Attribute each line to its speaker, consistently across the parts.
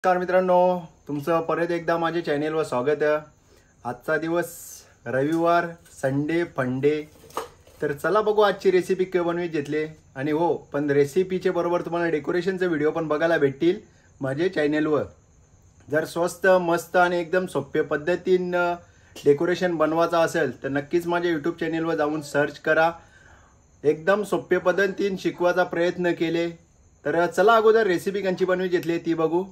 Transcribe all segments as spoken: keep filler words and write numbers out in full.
Speaker 1: नमस्कार मित्रांनो, तुमचं परत एकदा माझ्या चॅनेलवर स्वागत आहे। आजचा दिवस रविवार, संडे फंडे। तर चला बघू आजची रेसिपी काय बनवी घेतली। आणि हो, पण रेसिपीचे बरोबर तुम्हाला डेकोरेशनचे व्हिडिओ पण बघायला भेटतील माझ्या चॅनेलवर। जर स्वस्त मस्त आणि एकदम सोप्या पद्धतीने डेकोरेशन बनवायचं असेल तर नक्कीच माझ्या यूट्यूब चॅनेलवर जाऊन सर्च करा। एकदम सोप्या पद्धतीने शिकवायचा प्रयत्न केले। तर चला अगोदर रेसिपी कंची बनवी घेतली ती बघू।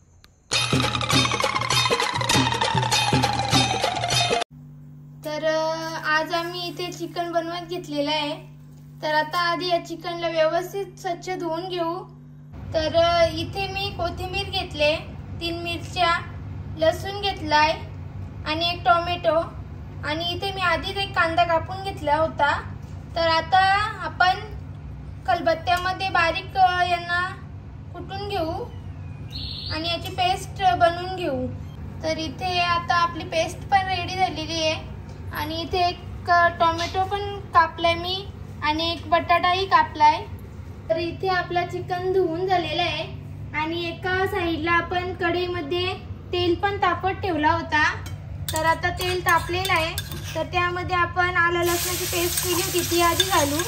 Speaker 2: तर आज आम्ही इथे चिकन बनवत घेतलेला आहे। तर आता आधी या चिकनला व्यवस्थित स्वच्छ धुवून घेऊ। तर इथे मी कोथिंबीर घेतले, तीन मिरच्या, लसूण घेतलाय आणि एक टोमॅटो, आणि इथे मी आधीच एक कांदा कापून घेतला होता। तर आता आपण खलबत्त्यामध्ये बारीक यांना कुटून घेऊ आणि याची पेस्ट बनवून घेऊ। तर इथे आता आपली पेस्ट पण रेडी झालेली आहे आणि इथे एक टोमॅटो पण कापलाय मी आणि एक बटाटाही कापलाय। तर इथे आपला चिकन धुवून झालेला आहे आणि एका साइडला आपण कढईमध्ये तेल पण तापत ठेवला होता। तर आता तेल तापलेलं आहे, तर त्यामध्ये आपण आलं लसणाची पेस्ट केली होती ती आधी घालू।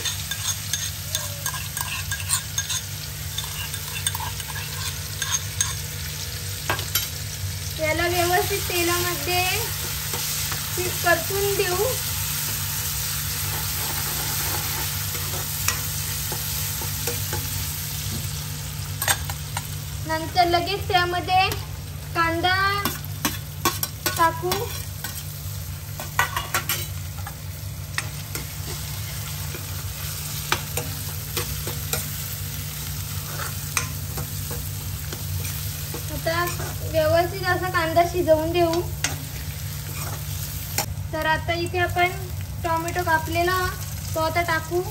Speaker 2: याला व्यवस्थित तेलामध्ये परतून देऊ। नंतर लगेच त्यामध्ये कांदा टाकू। आता व्यवस्थित असा कांदा शिजवून देऊ। तर आता इथे आपण टोमॅटो कापलेला तो आता टाकू।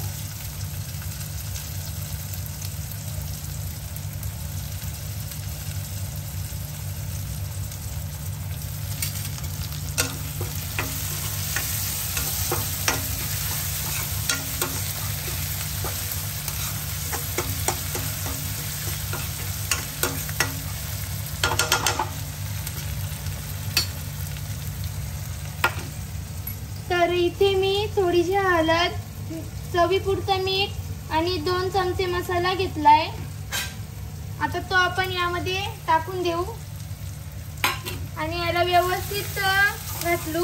Speaker 2: तर इथे मी थोडीशी हळद, चवीपुरतं मीठ आणि दोन चमचे मसाला घेतलाय। आता तो आपण यामध्ये टाकून देऊ आणि याला व्यवस्थित घालू।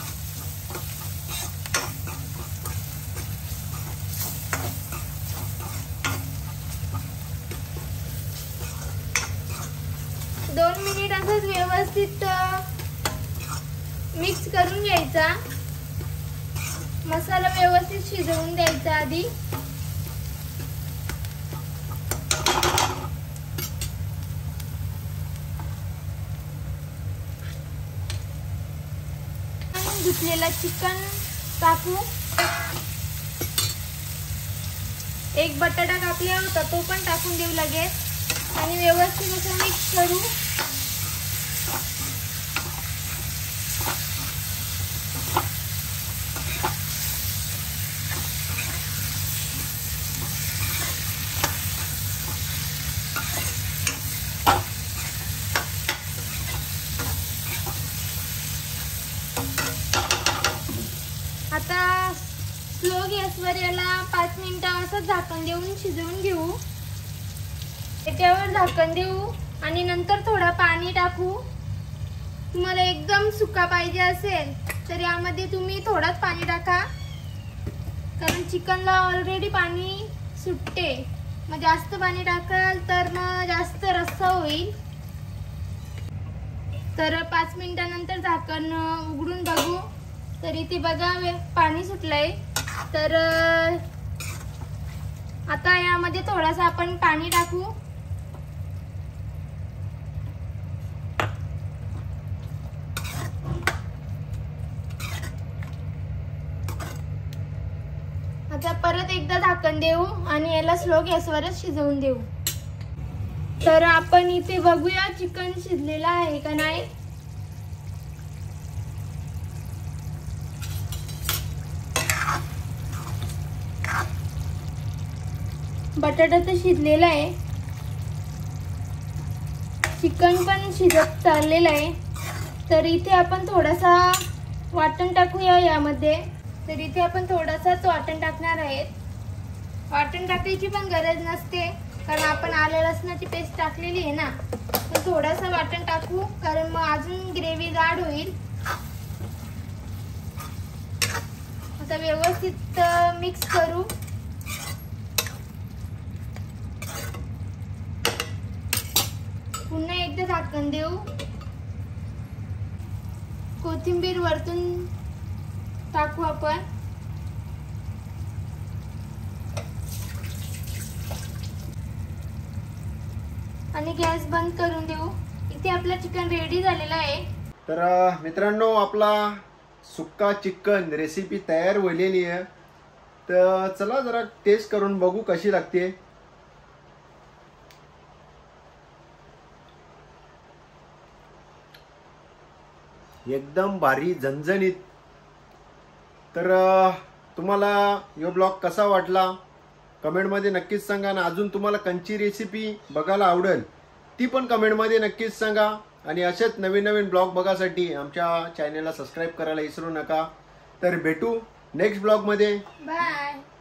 Speaker 2: दोन मिनिट असंच व्यवस्थित मिक्स करून घ्यायचा। मसाला व्यवस्थित शिजवून द्यायचा आधी। धुतलेला चिकन टाकू। एक बटाटा कापला होता तो पण टाकून देऊ लगेच आणि व्यवस्थित असं मिक्स करू। आता स्लो गॅसवर याला पाच मिनिटं असं झाकण देऊन शिजवून घेऊ। त्याच्यावर झाकण देऊ आणि नंतर थोडा पाणी टाकू। तुम्हाला एकदम सुका पाहिजे असेल तर यामध्ये तुम्ही थोडाच पाणी टाका, कारण चिकनला ऑलरेडी पाणी सुटते। मग जास्त पाणी टाकाल तर मग जास्त रस्सा होईल। तर पाच मिनिटानंतर झाकण उघडून बघू। तर इथे बघा पाणी सुटलंय। तर आता यामध्ये थोडासा आपण पाणी टाकू। आता परत एकदा झाकण देऊ आणि याला स्लो गॅसवरच शिजवून देऊ। तर आपण इथे बघूया चिकन शिजलेलं आहे का नाही। बटाटा तर शिजलेला आहे। चिकन पण शिजत चाललेलं आहे. तर इथे आपण थोडासा वाटण टाकूया यामध्ये. तर इथे आपण थोडासाच वाटण टाकणार आहेत. वाटण टाकायची पण गरज नसते कारण आपण आलं लसणाची पेस्ट टाकलेली आहे ना. पण थोडासा वाटण टाकू कारण मग अजून ग्रेव्ही गाढ होईल. आता व्यवस्थित मिक्स करू. पुन्हा एकदा झाकण देऊ. कोथिंबीर वरतून टाकू आपण. आणि गॅस बंद करून देऊ. इथे आपलं चिकन रेडी झालेलं आहे.
Speaker 1: तर मित्रांनो आपला सुक्का चिकन रेसिपी तयार झालेली आहे. तर चला जरा टेस्ट करून बघू कशी लागते. एकदम भारी झणझणीत. तर तुम्हाला यो ब्लॉग कसा वाटला कमेंटमध्ये नक्कीच सांगा. आणि अजून तुम्हाला कंची रेसिपी बघायला आवडेल ती पण कमेंटमध्ये नक्कीच सांगा. आणि असेच नवीन नवीन ब्लॉग बघासाठी आमच्या चॅनलला सबस्क्राईब करायला विसरू नका. तर भेटू नेक्स्ट ब्लॉगमध्ये.
Speaker 2: बाय.